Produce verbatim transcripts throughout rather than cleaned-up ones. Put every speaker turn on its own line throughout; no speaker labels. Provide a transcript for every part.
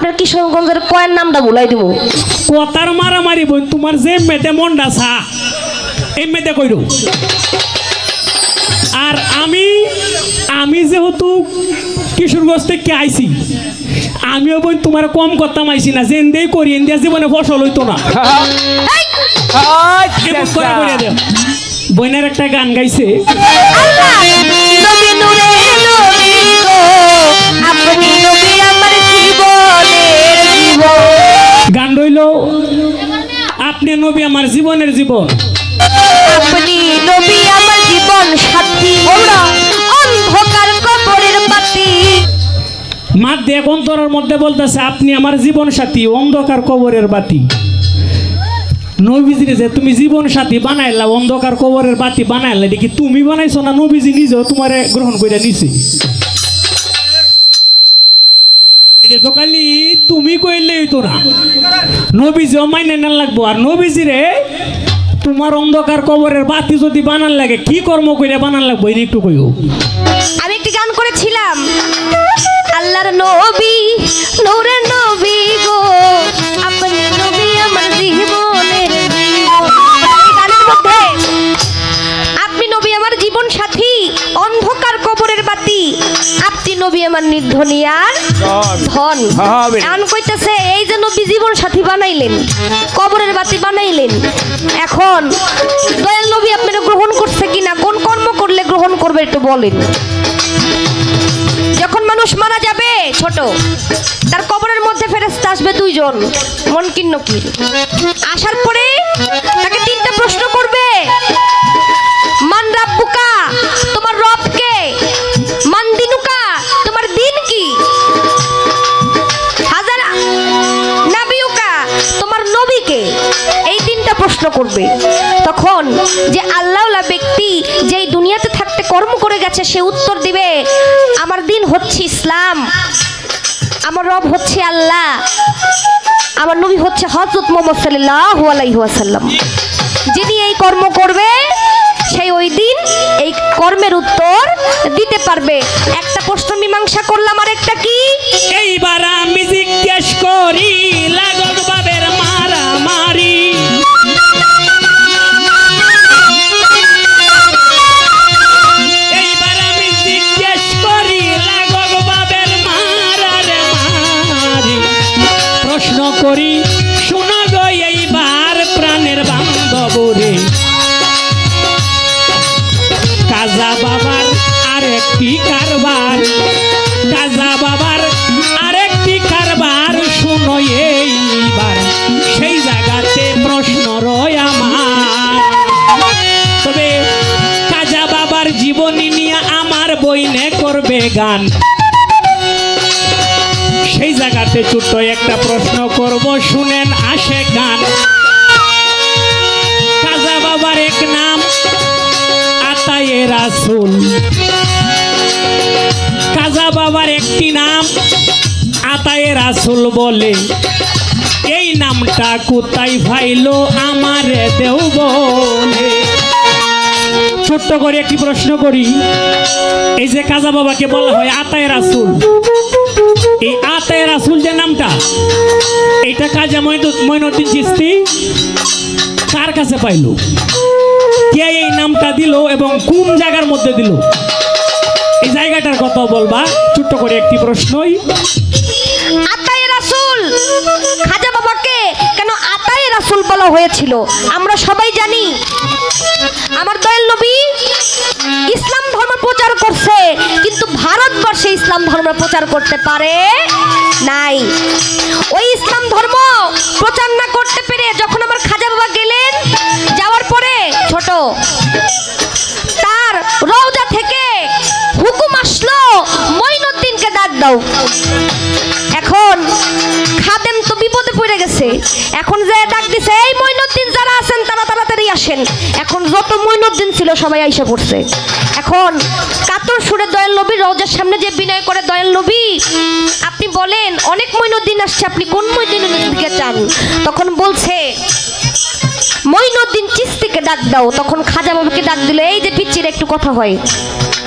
আপনার কিশোরগঞ্জের কয়ের নামটা ভুলাই দিব
কথার মারামারি বোন তোমার যে মেতে মনটা সা এই মেতে কইরো আর আমি আমি যেহেতু কিশোরগঞ্জ থেকে আইছি আমিও বোন তোমার কম করতাম আইছি না যে এনদেই করি এনদিয়া জীবনে ফসল হইতো না বোনের একটা গান গাইছে গান রইল আপনি নবী আমার জীবনের জীবন
আপনি নবী আমার জীবন সাথী অন্ধকার কবরের বাতি
মাধ্যে অন্তরের মধ্যে বলতেছে আপনি আমার জীবন সাথী অন্ধকার কবরের বাতি নবীজিরে যে তুমি জীবন সাথী বানাইলা অন্ধকার কবরের বাতি বানাইলা এটা কি তুমি বানাইছো না নবীজি নিজেও তোমারে গ্রহণ করে নিছে এটা তো খালি তুমি কইলেই তো না নবীজিও মাইনে না লাগবো আর নবীজিরে তোমার অন্ধকার কবরের বাতি যদি বানান লাগে কি কর্ম করে বানান লাগবো এটা একটু কইও
আমি একটি গান করেছিলাম আল্লাহর নবী নূরের নবী গো আপনি নবী আমার জীবনের গানের মধ্যে আপনি নবী আমার জীবন সাথী অন্ধকার কবরের বাতি আপনি নবী আমার নির্ধনিয়ার ধন এখন কইতেছে এই যে নবী জীবন সাথী বানাইলেন কবরের বাতি বানাইলেন এখন দয়াল নবী আপনারা গ্রহণ করছে কিনা কোন কর্ম করলে গ্রহণ করবে একটু বলেন যখন মানুষ মারা যাবে ছোট তার কবরের মধ্যে ফেরেশতা আসবে দুইজন মুনকির নকির আসার পরে তাকে তিনটা প্রশ্ন করবে মান রাব্বুকা তোমার রব কে মান দিনুকা তোমার দিন কি হাজার নাবিয়ুকা তোমার নবী কে এই তিনটা প্রশ্ন করবে তখন যে আল্লাহওয়ালা ব্যক্তি যেই দুনিয়াতে থাকতে কর্ম করে গেছে সে উত্তর দিবে আমার দিন হচ্ছে ইসলাম আমার রব হচ্ছে আল্লাহ আমার নবী হচ্ছে হযরত মুহাম্মদ সাল্লাল্লাহু আলাইহি ওয়াসাল্লাম যিনি এই কর্ম করবে সেই ওই দিন এই কর্মের উত্তর দিতে পারবে একটা প্রশ্ন মীমাংসা করলাম আর একটা কি
এইবার আমি জিজ্ঞেস করি লাগক বাবের মারামারি এইবার আমি জিজ্ঞেস করি লাগক বাবের মারারে মারি প্রশ্ন করি শোনা গো এইবার প্রাণের বান্ধবরে কাজা বাবার আরেকটি কারবার কাজা বাবার আরেকটি কারবার শুনো এইবার সেই জায়গাতে প্রশ্ন রয় আমার তবে কাজা বাবার জীবনী নিয়ে আমার বইনে করবে গান সেই জায়গাতে ছোট্ট একটা প্রশ্ন করব শুনেন আসে গান কাজা বাবার এক নাম আতায়ে রাসূল কাজা বাবার একটি নাম আতায়ে রাসূল বলে এই নামটা কোথায় পাইলো আমারে দেও বলে ছোট্ট করে একটি প্রশ্ন করি এই যে কাজা বাবাকে বলা হয় আতায়ে রাসূল এই আতায়ে রাসূল যে নামটা এটা কাজা মঈনুদ্দিন চিশতি কার কাছে পাইলো কে এই নামটা দিল এবং কোন জায়গার মধ্যে দিল এই জায়গাটার কথা বলবা ছোট্ট করে একটি প্রশ্নই
আতায়ে রাসূল খাজা বাবাকে কেন আতায়ে রাসূল বলা হয়েছিল আমরা সবাই জানি আমার দয়াল নবী ইসলাম ধর্ম প্রচার করছে কিন্তু ভারতবর্ষে ইসলাম ধর্ম প্রচার করতে পারে নাই ওই ইসলাম ধর্ম প্রচার না করতে পেরে যখন আমার খাজা বাবা গেলেন যাওয়ার পরে ছোট তার রওজা থেকে হুকুম আসলো মঈনুদ্দিনকে ডাক দাও এখন খাদেম তো বিপদে পড়ে গেছে এখন যে ডাক দিছে এই মঈনুদ্দিন যারা আছেন তারা তাড়াতাড়ি আসেন এখন যত মঈনুদ্দিন ছিল সবাই আইসা পড়ছে এখন কাতর সুরে দয়াল নবীর রওজার সামনে যে বিনয় করে দয়াল নবী আপনি বলেন অনেক মঈনুদ্দিন আসছে আপনি কোন মঈনুদ্দিনের দিকে চান তখন বলছে মঈনুদ্দিন চিশতিকে ডাক দাও তখন খাজা বাবাকে ডাক দিল এই যে পিচ্চির একটু কথা হয়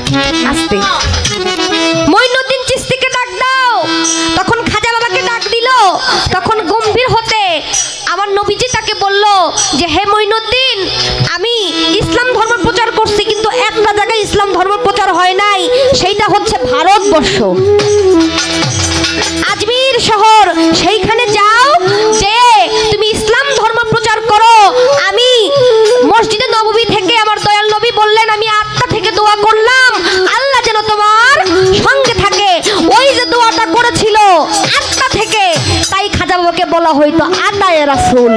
আস্তে মঈনুদ্দিন চিশতিকে ডাক দাও তখন খাজা বাবাকে ডাক দিল তখন গম্ভীর হতে আমার নবীজি তাকে বলল যে হে মঈনুদ্দিন, আমি ইসলাম ধর্ম প্রচার করছি, কিন্তু একটা জায়গায় ইসলাম ধর্ম প্রচার হয় নাই, সেইটা হচ্ছে ভারতবর্ষ, আজমির শহর। সেইখানে যাও, যে তুমি ইসলাম ধর্ম প্রচার করো। আমি মসজিদে নববী থেকে আমার দয়াল নবী বললেন, আমি আত্মা থেকে দোয়া করলাম আল্লাহ যেন তোমার সঙ্গে থাকে। ওই যে দোয়াটা করেছিল আত্মা থেকে, তাই খাজা বাবাকে বলা হইতো আতায়ে রাসূল।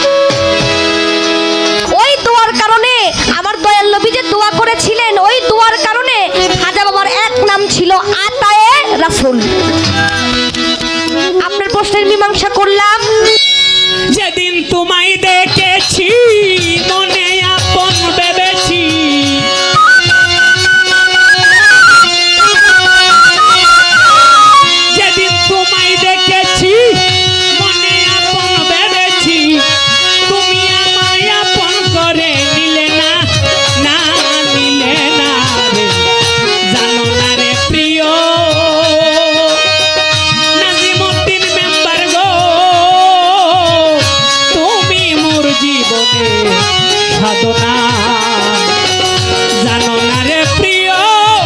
ওই দোয়ার কারণে আমার দয়াল নবী যে দোয়া করেছিলেন, ওই দোয়ার কারণে খাজা বাবার এক নাম ছিল আতায়ে রাসূল। আপনার প্রশ্নের মীমাংসা করলাম।
যেদিন তোমায় দেখেছি মনে আপন ভেবেছি, যেদিন তোমায় দেখেছি মনে আপন ভেবেছি, তুমি আমায় আপন করে নিলে না, না নিলে না রে, জানো না রে প্রিয় নাজিমুদ্দিন মেম্বার গো, তুমি মোর জীবনে সাধনা, জানো না রে প্রিয়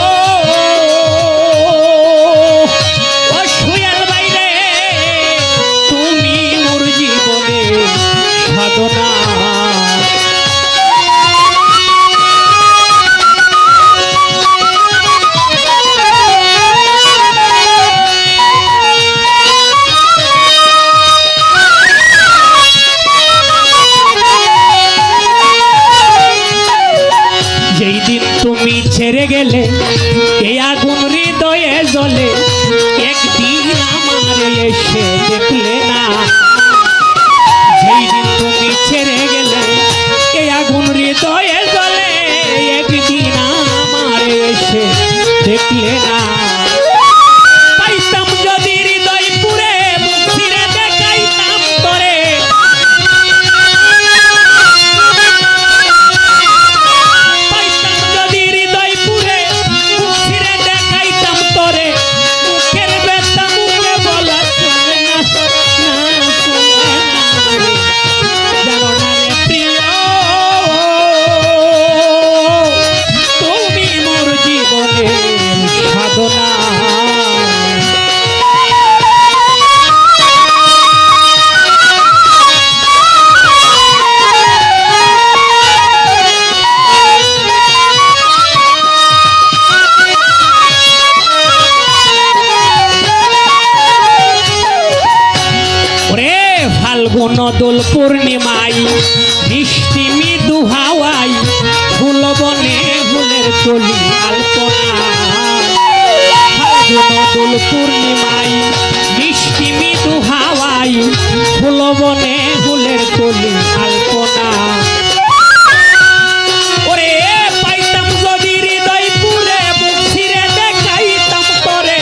ও সুয়াল বাইরে, তুমি মোর জীবনে সাধনা। যেই দিন তুমি ছেড়ে গেলে এই আগুন হৃদয়ে জ্বলে, একদিন আমার এসে দেখলে না। যেই দিন তুমি ছেড়ে গেলে এই আগুন হৃদয়ে জ্বলে, একদিন আমার এসে দেখলে না। পাইতাম যদি হৃদয় পুরে মুখ ফিরে দেখাইতাম তোরে, পাইতাম যদি হৃদয় পুরে মুখ ফিরে দেখাইতাম তোরে, মুখের ব্যথা মুখে বলা চলে না, না চলে না রে, জানো না রে প্রিয় তুমি মোর জীবনের সাধনা। ওরে ফাল্গুন দোল পূর্ণিমাই মিষ্টি মৃদু হাওয়াই, ফুল বনে ফুলের কলি আলপনা। ফাল্গুন দোল পূর্ণিমাই মিষ্টি মৃদু হাওয়াই, ফুল বনে ফুলের কলি আলপনা। ওরে পাইতাম যদি হৃদয় পুরে মুখ ফিরে দেখাইতাম তোরে,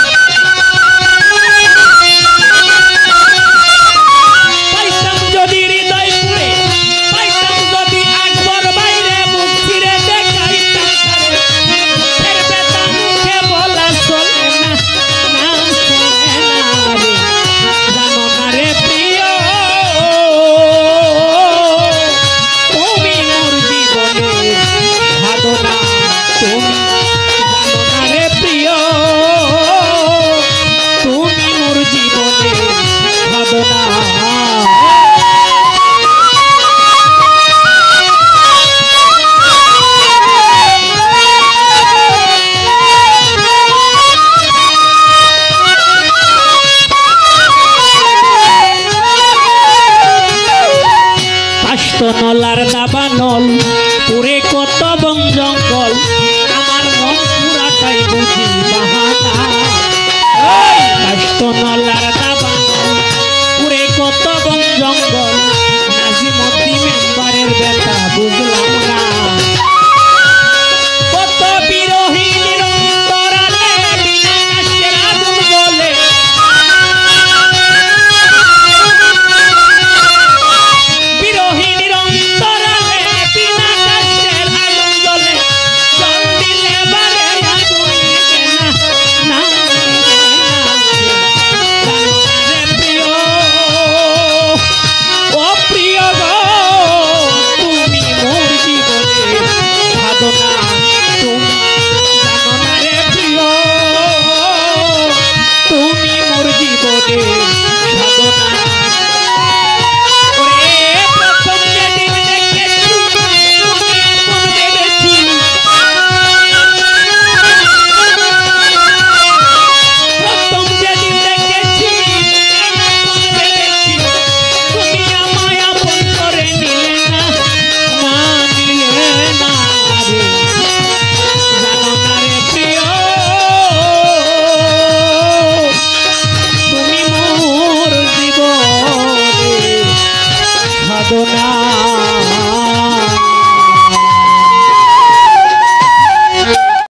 পাইতাম যদি হৃদয় পুরে, পাইতাম যদি আকবর বাইরে মুখ ফিরে দেখাইতাম তোরে, মুখের ব্যথা মুখে বলা চলে না, না চলে না রে, জানো না রে প্রিয় তুমি মোর জীবনের সাধনা, তুমি জানো না রে প্রিয় তুমি মোর জীবনের সাধনা। কাষ্ট নলার দাবানল